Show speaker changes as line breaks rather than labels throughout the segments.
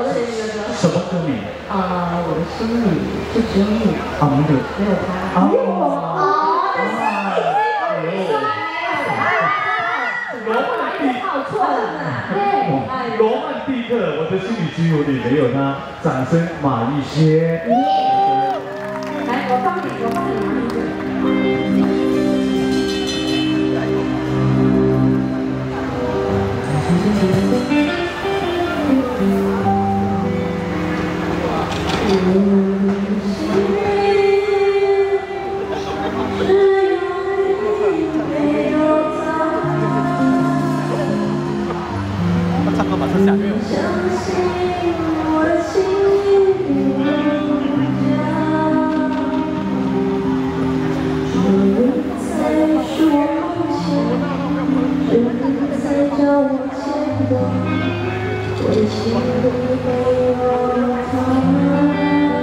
我的一个歌。
什么歌名？
我的心里就只有你。
啊，
没有他。没有我。
罗曼蒂克，
跑错了呢。对。
罗曼蒂克，我的心里只有你，没有他。掌声，马丽轩。
来，我帮你拿一个。
唱歌马上下雨。 我的心里没有他。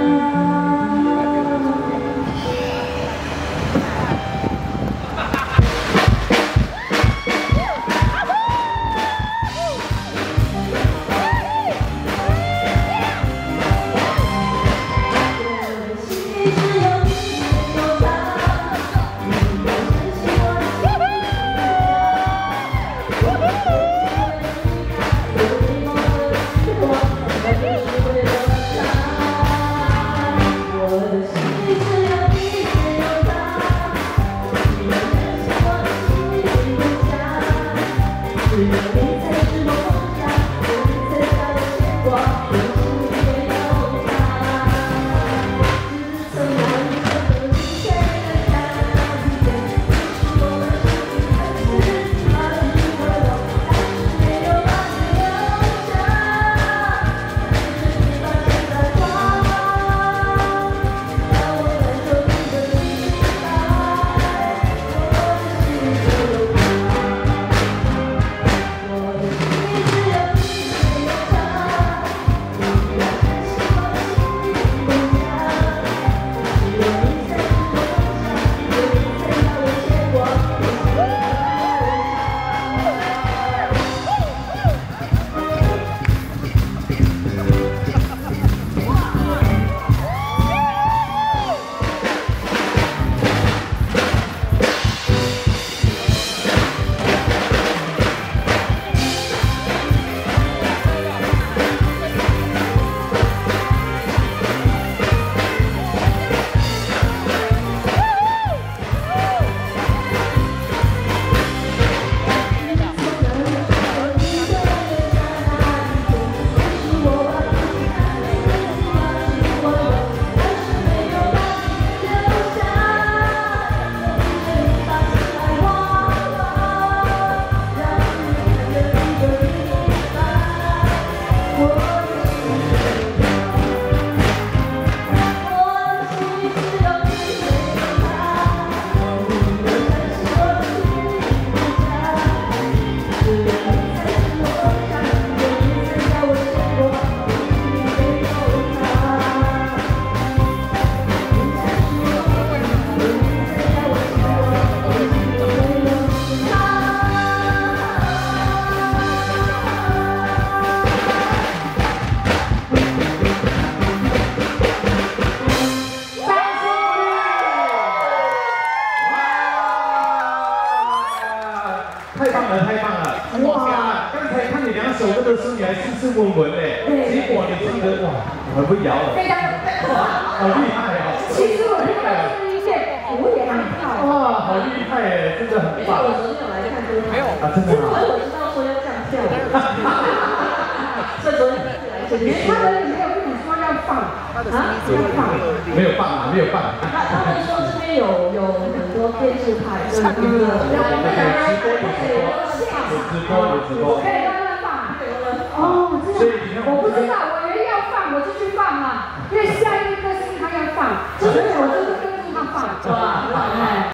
太棒了，太棒了！哇，刚才看你2首歌的时候，你还斯斯文文嘞，结果你唱的哇，很会摇哦，
非常
好厉害哦！
其实我这个是一件我也很跳。哇，
好厉害哎，真的很棒。
我昨天有来看歌，
没有
啊，真的吗？
我知道说要这样跳，所以昨天来这里。他们没有跟你说要放啊？要放？
没有放啊，没有放。
他们说这边有很多电视台，有直播，有直播。可以慢慢放。哦，真的。我不知道，我以为要放我就去放嘛，因为下一个歌是他要放，所以我就是跟着他放，哇，哎。